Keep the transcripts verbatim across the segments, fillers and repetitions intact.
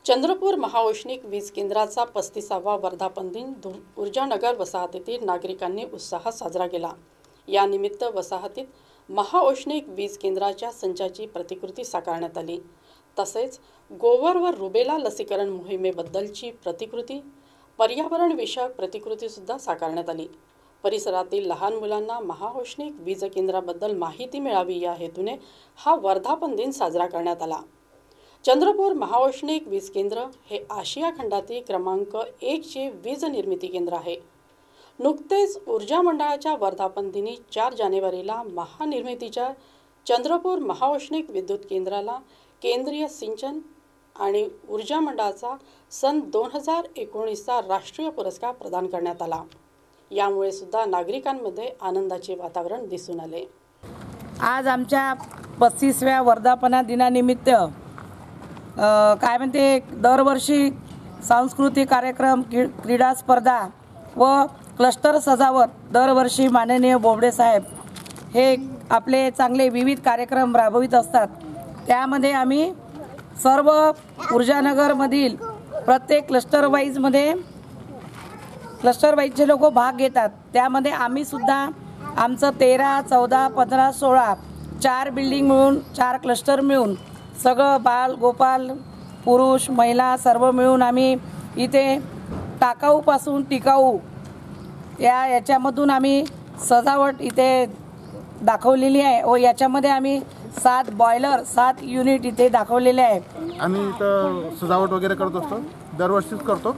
चंद्रपूर महाऔष्णिक वीज केंद्राचा पस्तीसावा वर्धापन दिन ऊर्जानगर वसाहतीतील नागरिकांनी उत्साहात साजरा केला। या निमित्त वसाहतीत महाऔष्णिक वीज केंद्राच्या संचाची प्रतिकृती साकारण्यात आली। तसेच गोवर व रुबेला लसीकरण मोहिमेबद्दलची प्रतिकृती, पर्यावरण विषयक प्रतिकृती सुद्धा साकारण्यात आली। परिसरातील लहान मुलांना महाऔष्णिक वीज केंद्राबद्दल माहिती मिळावी या हेतूने हा वर्धापन दिन साजरा करण्यात आला। चंद्रपूर महाऔष्णिक वीज केंद्र हे आशिया खंडातील क्रमांक एक चे वीज निर्मिती केंद्र आहे। नुकतेच ऊर्जा मंडळाच्या वर्धापन दिनी चार जानेवारीला महानिर्मितीच्या चंद्रपूर महाऔष्णिक विद्युत केंद्राला केंद्रीय सिंचन आणि ऊर्जा मंडळाचा सन दोन हजार एकोणीसचा राष्ट्रीय पुरस्कार प्रदान करण्यात आला। यामुळे सुद्धा नागरिकांमध्ये आनंदाचे वातावरण दिसून आले। आज आमच्या पस्तीसव्या वर्धापन दिनानिमित्त काय म्हणते दरवर्षी सांस्कृतिक कार्यक्रम, क्रीडा स्पर्धा व क्लस्टर सजावट दरवर्षी माननीय बोबडे साहेब हे आपले चांगले विविध कार्यक्रम राबवित असतात। त्यामध्ये आम्ही सर्व ऊर्जानगरमधील प्रत्येक क्लस्टर वाईजमध्ये क्लस्टर वाईजचे लोक भाग घेतात। त्यामध्ये आम्ही सुद्धा आमचं तेरा चौदा पंधरा सोळा चार बिल्डिंग मिळून चार क्लस्टर मिळून सगळं बाल गोपाल पुरुष महिला सर्व मिळून आम्ही इथे टाकाऊपासून टिकाऊ या याच्यामधून आम्ही सजावट इथे दाखवलेली आहे व याच्यामध्ये आम्ही सात बॉयलर सात युनिट इथे दाखवलेले आहे। आम्ही इथं सजावट वगैरे करत असतो, दरवर्षीच करतो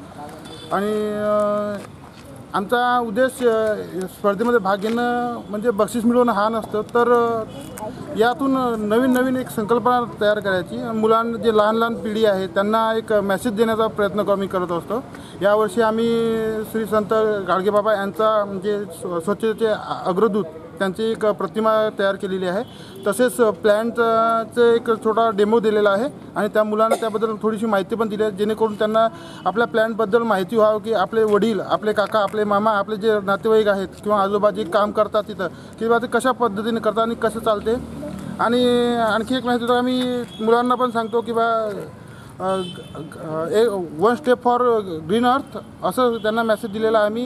आणि आमचा उद्देश स्पर्धेमध्ये भाग घेणं म्हणजे बक्षीस मिळवणं हा नसतं, तर यातून नवीन नवीन एक संकल्पना तयार करायची। मुलांना जे लहान लहान पिढी आहे त्यांना एक मेसेज देण्याचा प्रयत्न आम्ही करत असतो। यावर्षी आम्ही श्री संत गाडगेबाबा यांचा म्हणजे स्वच्छतेचे अग्रदूत त्यांची एक प्रतिमा तयार केलेली आहे। तसेच प्लॅनचं एक छोटा डेमो दिलेला आहे आणि त्या मुलांना त्याबद्दल थोडीशी माहिती पण दिली आहे, जेणेकरून त्यांना आपल्या प्लॅनबद्दल माहिती व्हावं की आपले वडील, आपले काका, आपले मामा, आपले जे नातेवाईक आहेत किंवा आजोबा जे काम करतात तिथं किंवा ते कशा पद्धतीने करतात आणि कसं चालते। आणि आणखी एक माहिती तर आम्ही मुलांना पण सांगतो की बा one step for green earth असं त्यांना मेसेज दिलेला आहे आम्ही।